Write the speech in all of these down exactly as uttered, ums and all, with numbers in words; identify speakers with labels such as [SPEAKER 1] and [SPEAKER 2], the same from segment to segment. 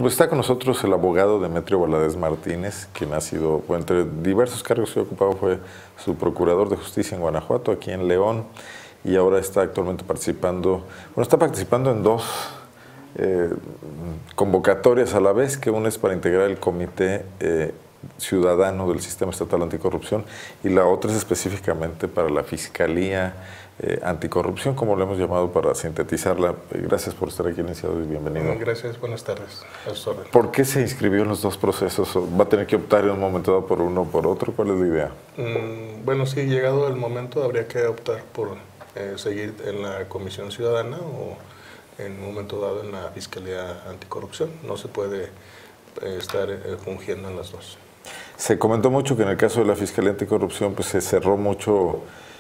[SPEAKER 1] Pues está con nosotros el abogado Demetrio Valadez Martínez, quien ha sido, pues, entre diversos cargos que ha ocupado, fue su procurador de justicia en Guanajuato, aquí en León, y ahora está actualmente participando, bueno, está participando en dos eh, convocatorias a la vez, que una es para integrar el Comité eh, Ciudadano del Sistema Estatal Anticorrupción y la otra es específicamente para la Fiscalía eh, Anticorrupción, como lo hemos llamado para sintetizarla. Gracias por estar aquí, licenciado, y bienvenido.
[SPEAKER 2] Gracias, buenas tardes.
[SPEAKER 1] ¿Por qué se inscribió en los dos procesos? ¿Va a tener que optar en un momento dado por uno o por otro? ¿Cuál es la idea?
[SPEAKER 2] Mm, bueno, sí, llegado el momento habría que optar por eh, seguir en la Comisión Ciudadana o en un momento dado en la Fiscalía Anticorrupción. No se puede eh, estar eh, fungiendo en las dos.
[SPEAKER 1] Se comentó mucho que en el caso de la Fiscalía Anticorrupción pues se cerró mucho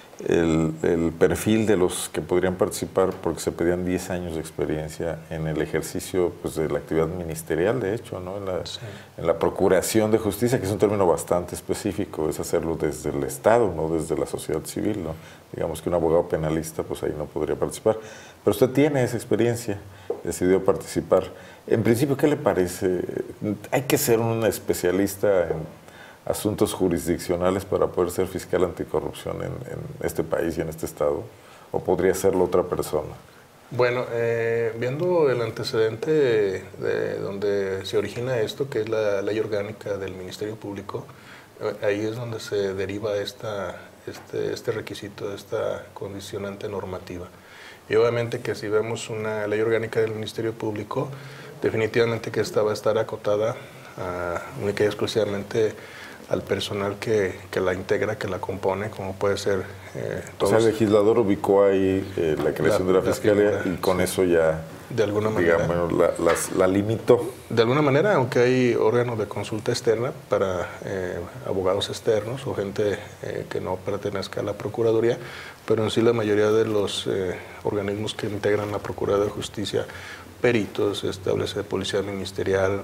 [SPEAKER 1] el, el perfil de los que podrían participar porque se pedían diez años de experiencia en el ejercicio pues, de la actividad ministerial, de hecho, ¿no? en, la, sí. en la procuración de justicia, que es un término bastante específico, es hacerlo desde el Estado, no desde la sociedad civil, ¿no? Digamos que un abogado penalista pues ahí no podría participar. Pero usted tiene esa experiencia, decidió participar. En principio, ¿qué le parece? ¿Hay que ser un especialista en asuntos jurisdiccionales para poder ser fiscal anticorrupción en, en este país y en este estado? ¿O podría serlo otra persona?
[SPEAKER 2] Bueno, eh, viendo el antecedente de, de donde se origina esto, que es la ley orgánica del Ministerio Público, eh, ahí es donde se deriva esta, este, este requisito, esta condicionante normativa. Y obviamente que si vemos una ley orgánica del Ministerio Público, definitivamente que esta va a estar acotada a, única y exclusivamente al personal que, que la integra, que la compone, como puede ser eh, todos.
[SPEAKER 1] O sea, el legislador ubicó ahí eh, la creación la, de la, la Fiscalía figura, y con sí. eso ya,
[SPEAKER 2] de alguna manera,
[SPEAKER 1] digamos, la, la, la limitó.
[SPEAKER 2] De alguna manera, aunque hay órganos de consulta externa para eh, abogados externos o gente eh, que no pertenezca a la Procuraduría, pero en sí la mayoría de los eh, organismos que integran la Procuraduría de Justicia, peritos, establece policía ministerial,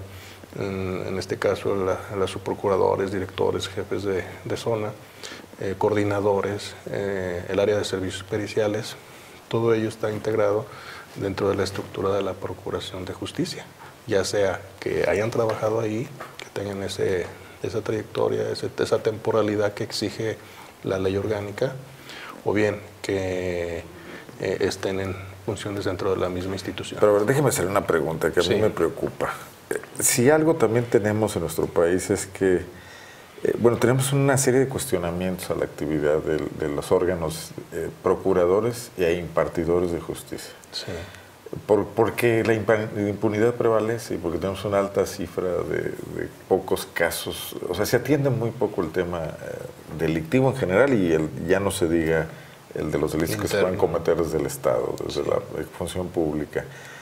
[SPEAKER 2] en este caso la, la subprocuradores, directores, jefes de, de zona, eh, coordinadores, eh, el área de servicios periciales, todo ello está integrado dentro de la estructura de la Procuración de Justicia, ya sea que hayan trabajado ahí, que tengan ese, esa trayectoria, ese, esa temporalidad que exige la ley orgánica, o bien que eh, estén en funciones dentro de la misma institución.
[SPEAKER 1] Pero a ver, déjeme hacer una pregunta que a mí sí. me preocupa. Si algo también tenemos en nuestro país es que, eh, bueno, tenemos una serie de cuestionamientos a la actividad de, de los órganos eh, procuradores y impartidores de justicia. Sí. Por, porque la impunidad prevalece y porque tenemos una alta cifra de, de pocos casos. O sea, se atiende muy poco el tema eh, delictivo en general y el, ya no se diga el de los delitos Interno. que se pueden cometer desde el Estado, desde sí. la función pública.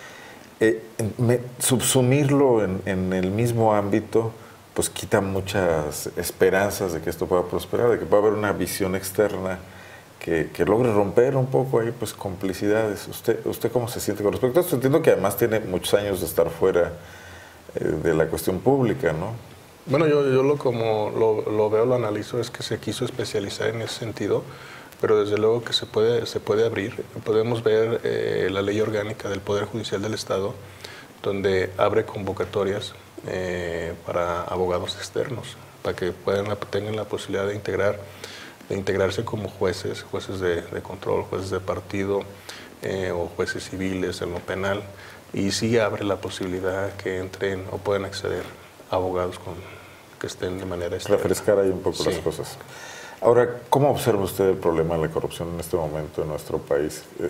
[SPEAKER 1] Eh, me, subsumirlo en, en el mismo ámbito pues quita muchas esperanzas de que esto pueda prosperar, de que pueda haber una visión externa que, que logre romper un poco ahí pues complicidades. ¿Usted, usted cómo se siente con respecto a esto? Entiendo que además tiene muchos años de estar fuera eh, de la cuestión pública, ¿no?
[SPEAKER 2] Bueno, yo, yo lo como lo, lo veo, lo analizo, es que se quiso especializar en ese sentido, pero desde luego que se puede, se puede abrir. Podemos ver eh, la ley orgánica del Poder Judicial del Estado, donde abre convocatorias eh, para abogados externos, para que puedan, tengan la posibilidad de, integrar, de integrarse como jueces, jueces de, de control, jueces de partido eh, o jueces civiles en lo penal, y sí abre la posibilidad que entren o puedan acceder a abogados con, que estén de manera externa.
[SPEAKER 1] Refrescar ahí un poco sí. las cosas. Ahora, ¿cómo observa usted el problema de la corrupción en este momento en nuestro país? Eh,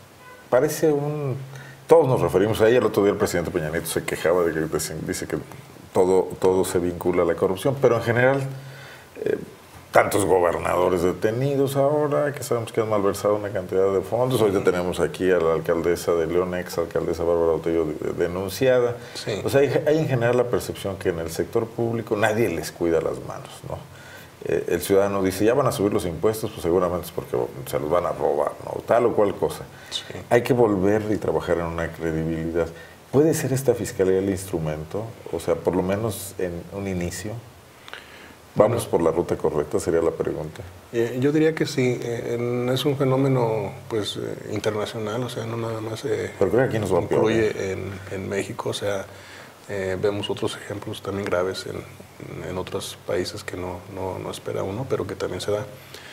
[SPEAKER 1] parece un... Todos nos referimos a ella. El otro día el presidente Peña Nieto se quejaba de que dice que todo, todo se vincula a la corrupción, pero en general, eh, tantos gobernadores detenidos ahora, que sabemos que han malversado una cantidad de fondos. Ahorita tenemos aquí a la alcaldesa de León, ex alcaldesa Bárbara Botello, denunciada. Sí. O sea, hay, hay en general la percepción que en el sector público nadie les cuida las manos, ¿no? El ciudadano dice, ya van a subir los impuestos, pues seguramente es porque se los van a robar, ¿no? Tal o cual cosa. Sí. Hay que volver y trabajar en una credibilidad. ¿Puede ser esta fiscalía el instrumento? O sea, por lo menos en un inicio. ¿Vamos bueno, por la ruta correcta? Sería la pregunta.
[SPEAKER 2] Eh, yo diría que sí. Eh, es un fenómeno pues eh, internacional, o sea, no nada más eh,
[SPEAKER 1] Pero creo que aquí nos va
[SPEAKER 2] concluye en, en México. O sea, Eh, vemos otros ejemplos también graves en, en otros países que no, no, no espera uno, pero que también se da.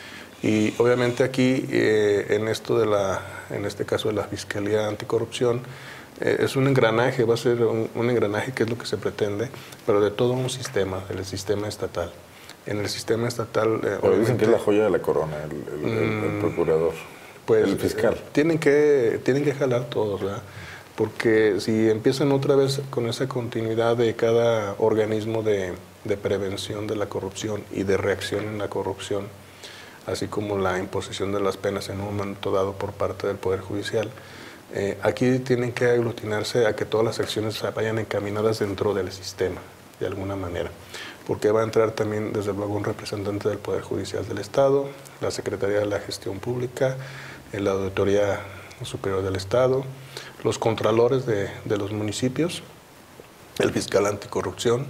[SPEAKER 2] Y obviamente aquí, eh, en esto de la, en este caso de la Fiscalía Anticorrupción, eh, es un engranaje, va a ser un, un engranaje que es lo que se pretende, pero de todo un sistema, del sistema estatal. En el sistema estatal... Eh,
[SPEAKER 1] pero dicen que es la joya de la corona, el, el, el, el procurador,
[SPEAKER 2] pues,
[SPEAKER 1] el fiscal.
[SPEAKER 2] Eh, tienen, que, tienen que jalar todos, ¿verdad? Porque si empiezan otra vez con esa continuidad de cada organismo de, de prevención de la corrupción y de reacción en la corrupción, así como la imposición de las penas en un momento dado por parte del Poder Judicial, eh, aquí tienen que aglutinarse a que todas las acciones vayan encaminadas dentro del sistema, de alguna manera, porque va a entrar también, desde luego, un representante del Poder Judicial del Estado, la Secretaría de la Gestión Pública, la Auditoría Superior del Estado, los contralores de, de los municipios, el fiscal anticorrupción,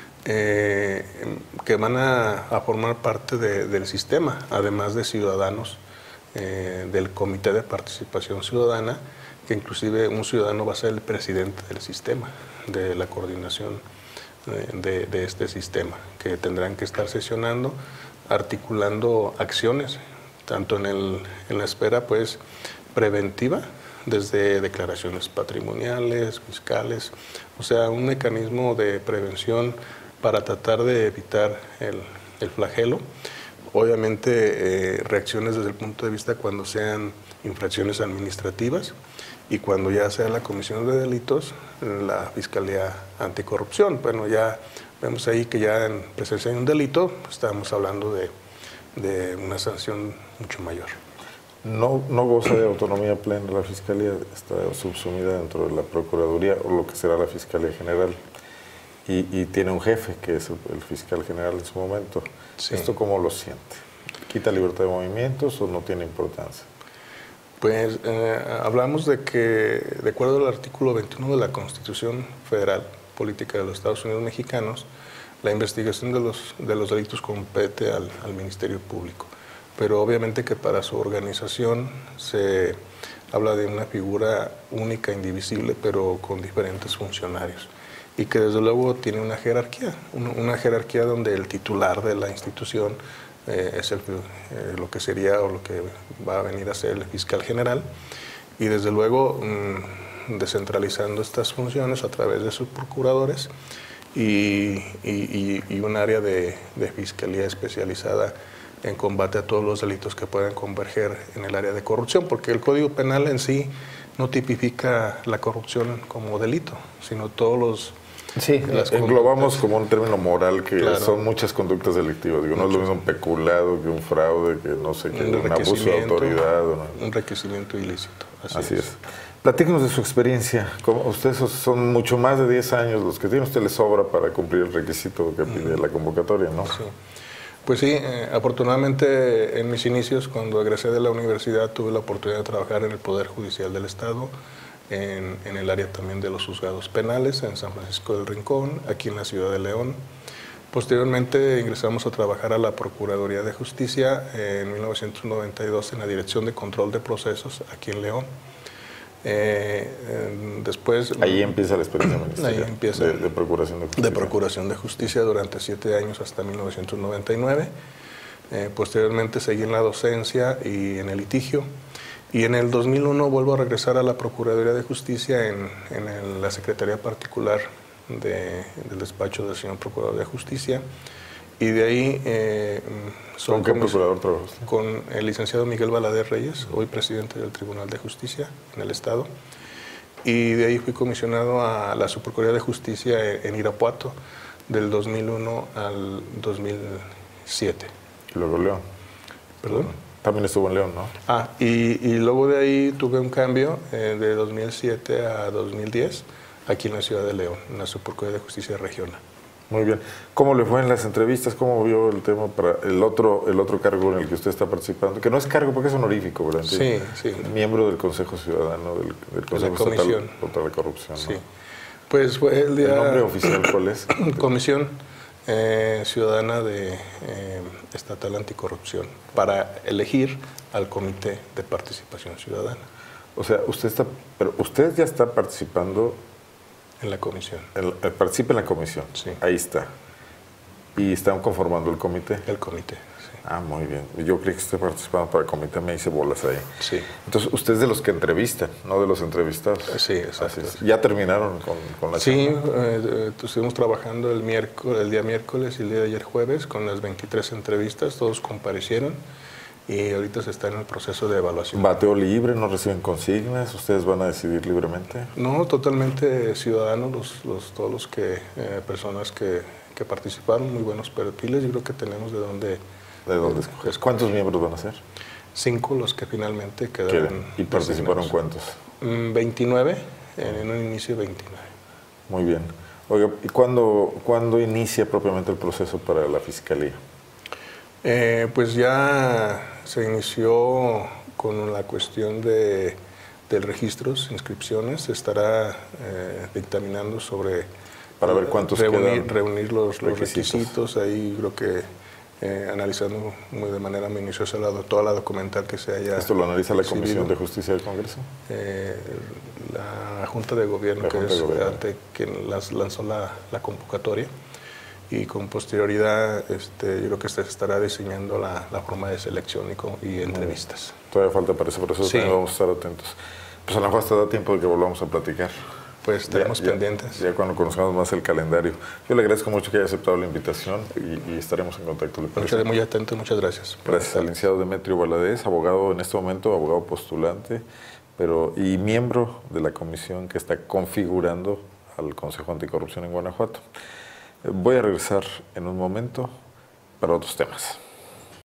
[SPEAKER 2] eh, que van a, a formar parte de, del sistema, además de ciudadanos eh, del Comité de Participación Ciudadana, que inclusive un ciudadano va a ser el presidente del sistema, de la coordinación de, de este sistema, que tendrán que estar sesionando, articulando acciones, tanto en, el, en la esfera pues preventiva, desde declaraciones patrimoniales, fiscales, o sea, un mecanismo de prevención para tratar de evitar el, el flagelo. Obviamente, eh, reacciones desde el punto de vista cuando sean infracciones administrativas y cuando ya sea la comisión de delitos, la Fiscalía Anticorrupción. Bueno, ya vemos ahí que ya en presencia de un delito estamos hablando de, de una sanción mucho mayor.
[SPEAKER 1] No, no goza de autonomía plena la Fiscalía, está subsumida dentro de la Procuraduría o lo que será la Fiscalía General y, y tiene un jefe que es el, el fiscal general en su momento. Sí. ¿Esto cómo lo siente? ¿Quita libertad de movimientos o no tiene importancia?
[SPEAKER 2] Pues eh, hablamos de que, de acuerdo al artículo veintiuno de la Constitución Federal Política de los Estados Unidos Mexicanos, la investigación de los, de los delitos compete al, al Ministerio Público. Pero obviamente que para su organización se habla de una figura única, indivisible, pero con diferentes funcionarios. Y que desde luego tiene una jerarquía, una jerarquía donde el titular de la institución eh, es el, eh, lo que sería o lo que va a venir a ser el fiscal general. Y desde luego mmm, descentralizando estas funciones a través de sus procuradores y, y, y un área de, de fiscalía especializada en combate a todos los delitos que puedan converger en el área de corrupción, porque el Código Penal en sí no tipifica la corrupción como delito, sino todos los...
[SPEAKER 1] Sí, las englobamos como un término moral que
[SPEAKER 2] claro.
[SPEAKER 1] Son muchas conductas delictivas. Digo, no es lo mismo un peculado que un fraude, que no sé qué, un, un abuso de autoridad. ¿No?
[SPEAKER 2] Un enriquecimiento ilícito. Así,
[SPEAKER 1] Así es.
[SPEAKER 2] es.
[SPEAKER 1] Platíquenos de su experiencia. Como ustedes son mucho más de diez años los que tiene, usted le sobra para cumplir el requisito que pide mm. la convocatoria, ¿no?
[SPEAKER 2] Sí. Pues sí, eh, afortunadamente en mis inicios, cuando egresé de la universidad, tuve la oportunidad de trabajar en el Poder Judicial del Estado, en, en el área también de los juzgados penales, en San Francisco del Rincón, aquí en la ciudad de León. Posteriormente ingresamos a trabajar a la Procuraduría de Justicia eh, en mil novecientos noventa y dos en la Dirección de Control de Procesos, aquí en León. Eh, eh, después...
[SPEAKER 1] Ahí empieza la experiencia ministerial
[SPEAKER 2] ahí empieza
[SPEAKER 1] de, de Procuración de Justicia.
[SPEAKER 2] De Procuración de Justicia durante siete años hasta mil novecientos noventa y nueve. Eh, posteriormente seguí en la docencia y en el litigio. Y en el dos mil uno vuelvo a regresar a la Procuraduría de Justicia en, en el, la Secretaría Particular de, del despacho del señor Procurador de Justicia. Y de ahí... Eh,
[SPEAKER 1] ¿Con qué procurador trabajaste?
[SPEAKER 2] Con el licenciado Miguel Valadez Reyes, hoy presidente del Tribunal de Justicia en el Estado. Y de ahí fui comisionado a la Subprocuraduría de Justicia en, en Irapuato del dos mil uno al dos mil siete.
[SPEAKER 1] Y luego León.
[SPEAKER 2] ¿Perdón?
[SPEAKER 1] También estuvo en León, ¿no?
[SPEAKER 2] Ah, y, y luego de ahí tuve un cambio eh, de dos mil siete a dos mil diez aquí en la ciudad de León, en la Subprocuraduría de Justicia Regional.
[SPEAKER 1] Muy bien. ¿Cómo le fue en las entrevistas? ¿Cómo vio el tema para el otro el otro cargo en el que usted está participando? Que no es cargo porque es honorífico, ¿verdad?
[SPEAKER 2] Sí, sí.
[SPEAKER 1] Miembro del Consejo Ciudadano, del, del Consejo Estatal contra la Corrupción, ¿no?
[SPEAKER 2] Sí. Pues fue el día...
[SPEAKER 1] ¿El nombre oficial cuál es?
[SPEAKER 2] Comisión eh, Ciudadana de, eh, Estatal Anticorrupción, para elegir al Comité de Participación Ciudadana.
[SPEAKER 1] O sea, usted está... Pero usted ya está participando
[SPEAKER 2] En la comisión.
[SPEAKER 1] El, el participa en la comisión.
[SPEAKER 2] Sí.
[SPEAKER 1] Ahí está. ¿Y están conformando el comité?
[SPEAKER 2] El comité, sí.
[SPEAKER 1] Ah, muy bien. Yo creí que usted participando para el comité, me hice bolas ahí.
[SPEAKER 2] Sí.
[SPEAKER 1] Entonces, usted es de los que entrevistan, no de los entrevistados.
[SPEAKER 2] Sí, exacto.
[SPEAKER 1] Es. ¿Ya terminaron con, con la
[SPEAKER 2] Sí,
[SPEAKER 1] charla?
[SPEAKER 2] eh, estuvimos trabajando el, miércoles, el día miércoles y el día de ayer jueves con las veintitrés entrevistas, todos comparecieron y ahorita se está en el proceso de evaluación.
[SPEAKER 1] ¿Bateo libre? ¿No reciben consignas? ¿Ustedes van a decidir libremente?
[SPEAKER 2] No, totalmente ciudadanos, los, los, todos los que, eh, personas que, que participaron, muy buenos perfiles, yo creo que tenemos de dónde...
[SPEAKER 1] ¿De dónde
[SPEAKER 2] eh,
[SPEAKER 1] escoger? ¿Cuántos miembros van a ser?
[SPEAKER 2] Cinco los que finalmente quedaron.
[SPEAKER 1] ¿Y participaron
[SPEAKER 2] designados.
[SPEAKER 1] cuántos?
[SPEAKER 2] veintinueve, en un inicio veintinueve.
[SPEAKER 1] Muy bien. Oiga, ¿y cuándo, cuándo inicia propiamente el proceso para la Fiscalía?
[SPEAKER 2] Eh, pues ya se inició con la cuestión de, del registros, inscripciones, se estará eh, dictaminando sobre...
[SPEAKER 1] Para ver cuántos
[SPEAKER 2] reunir,
[SPEAKER 1] quedan
[SPEAKER 2] reunir los, los
[SPEAKER 1] requisitos.
[SPEAKER 2] requisitos, ahí creo que eh, analizando muy de manera minuciosa la, toda la documental que se haya...
[SPEAKER 1] ¿Esto lo analiza la
[SPEAKER 2] exhibido.
[SPEAKER 1] Comisión de Justicia del Congreso?
[SPEAKER 2] Eh, la Junta de Gobierno,
[SPEAKER 1] La
[SPEAKER 2] que
[SPEAKER 1] Junta
[SPEAKER 2] es
[SPEAKER 1] de Gobierno.
[SPEAKER 2] ante quien las, lanzó la, la convocatoria, y con posterioridad este, yo creo que se estará diseñando la, la forma de selección y, con, y entrevistas.
[SPEAKER 1] Todavía falta para ese proceso,
[SPEAKER 2] Sí.
[SPEAKER 1] también vamos a estar atentos. Pues a lo mejor hasta da tiempo de que volvamos a platicar.
[SPEAKER 2] Pues estaremos
[SPEAKER 1] Ya- ya-
[SPEAKER 2] pendientes.
[SPEAKER 1] Ya cuando conozcamos más el calendario. Yo le agradezco mucho que haya aceptado la invitación y, y estaremos en contacto. ¿Le parece?
[SPEAKER 2] Estaré muy atento, muchas gracias.
[SPEAKER 1] Gracias al licenciado Demetrio Valadez, abogado en este momento, abogado postulante, pero y miembro de la comisión que está configurando al Consejo Anticorrupción en Guanajuato. Eh, Voy a regresar en un momento para otros temas.